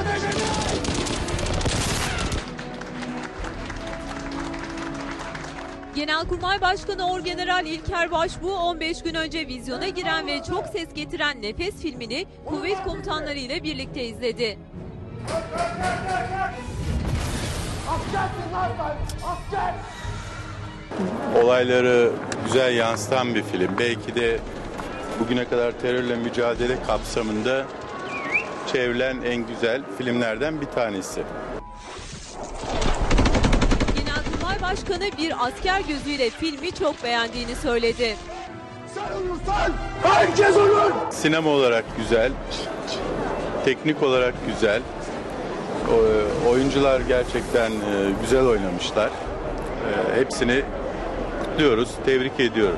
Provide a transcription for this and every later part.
Genelkurmay Başkanı Orgeneral İlker Başbuğ 15 gün önce vizyona giren ve çok ses getiren Nefes filmini kuvvet komutanları ile birlikte izledi. Olayları güzel yansıtan bir film. Belki de bugüne kadar terörle mücadele kapsamında çevrilen en güzel filmlerden bir tanesi. Genelkurmay Başkanı bir asker gözüyle filmi çok beğendiğini söyledi. Sen olursan herkes olur. Sinema olarak güzel, teknik olarak güzel. Oyuncular gerçekten güzel oynamışlar. Hepsini kutluyoruz, tebrik ediyoruz.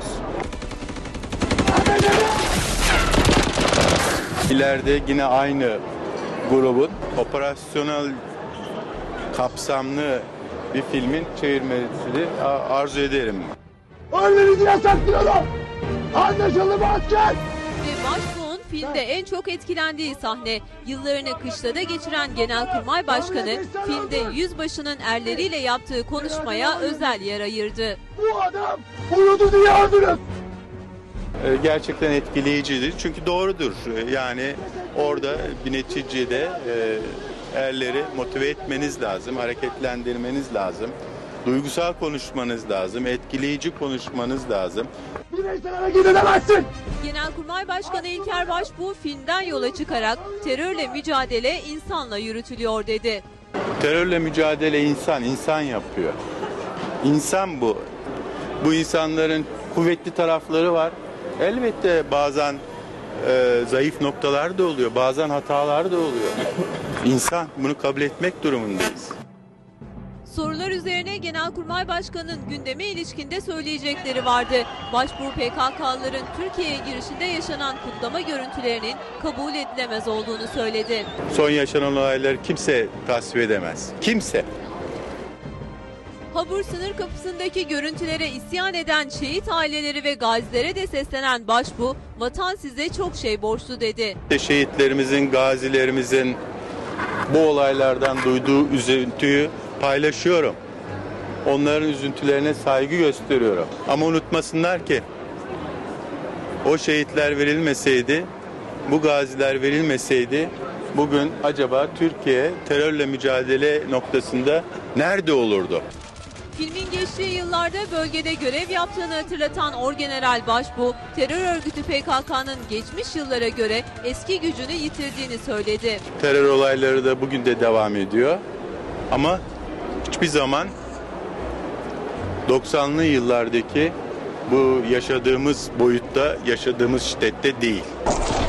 İleride yine aynı grubun operasyonel kapsamlı bir filmin çevirmesini arzu ederim. Ölmenizi yasaklıyorum. Anlaşıldı mı asker? Ve Başbuğ'un filmde en çok etkilendiği sahne, yıllarını kışlada geçiren Genelkurmay Başkanı filmde yüzbaşının erleriyle yaptığı konuşmaya özel yer ayırdı. Bu adam uyudu diye öldürün. Gerçekten etkileyicidir çünkü doğrudur. Yani orada bir neticede erleri motive etmeniz lazım, hareketlendirmeniz lazım. Duygusal konuşmanız lazım, etkileyici konuşmanız lazım. Bireysel hareket edemezsin. Genelkurmay Başkanı İlker Başbuğ filmden yola çıkarak terörle mücadele insanla yürütülüyor dedi. Terörle mücadele insan yapıyor. İnsan bu. Bu insanların kuvvetli tarafları var. Elbette bazen zayıf noktalar da oluyor, bazen hatalar da oluyor. İnsan, bunu kabul etmek durumundayız. Sorular üzerine Genelkurmay Başkanı'nın gündeme ilişkinde söyleyecekleri vardı. Başbuğ PKK'lıların Türkiye'ye girişinde yaşanan kutlama görüntülerinin kabul edilemez olduğunu söyledi. Son yaşanan olayları kimse tasvip edemez. Kimse. Habur sınır kapısındaki görüntülere isyan eden şehit aileleri ve gazilere de seslenen Başbuğ, vatan size çok şey borçlu dedi. Şehitlerimizin, gazilerimizin bu olaylardan duyduğu üzüntüyü paylaşıyorum. Onların üzüntülerine saygı gösteriyorum. Ama unutmasınlar ki o şehitler verilmeseydi, bu gaziler verilmeseydi bugün acaba Türkiye terörle mücadele noktasında nerede olurdu? Filmin geçtiği yıllarda bölgede görev yaptığını hatırlatan Orgeneral Başbuğ, terör örgütü PKK'nın geçmiş yıllara göre eski gücünü yitirdiğini söyledi. Terör olayları da bugün de devam ediyor. Ama hiçbir zaman 90'lı yıllardaki bu yaşadığımız boyutta, yaşadığımız şiddette değil.